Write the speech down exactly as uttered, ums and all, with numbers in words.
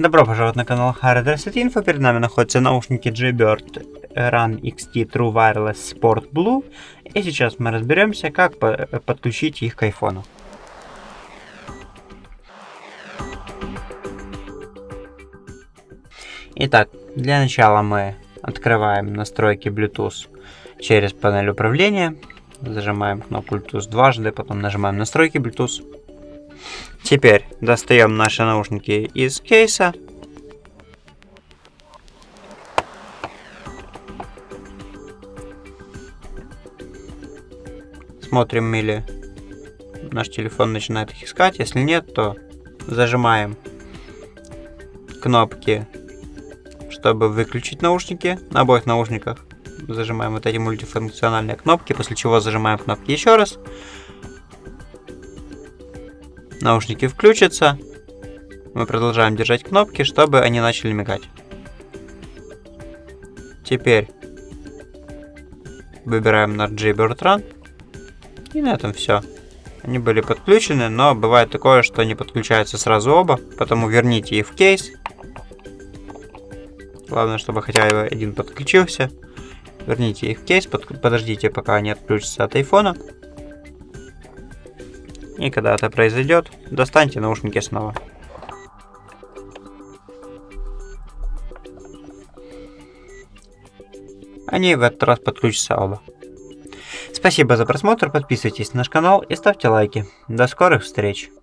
Добро пожаловать на канал Hard Reset Info. Перед нами находятся наушники Jaybird Run икс ти True Wireless Sport Blue. И сейчас мы разберемся, как по подключить их к айфону. Итак, для начала мы открываем настройки Bluetooth через панель управления. Зажимаем кнопку Bluetooth дважды, потом нажимаем настройки Bluetooth. Теперь достаем наши наушники из кейса. Смотрим, или наш телефон начинает их искать. Если нет, то зажимаем кнопки, чтобы выключить наушники. На обоих наушниках зажимаем вот эти мультифункциональные кнопки, после чего зажимаем кнопки еще раз. Наушники включатся. Мы продолжаем держать кнопки, чтобы они начали мигать. Теперь выбираем наш Jaybird Run. И на этом все. Они были подключены, но бывает такое, что не подключаются сразу оба. Поэтому верните их в кейс. Главное, чтобы хотя бы один подключился. Верните их в кейс, подождите, пока они отключатся от айфона. И когда это произойдет, достаньте наушники снова. Они в этот раз подключатся оба. Спасибо за просмотр, подписывайтесь на наш канал и ставьте лайки. До скорых встреч!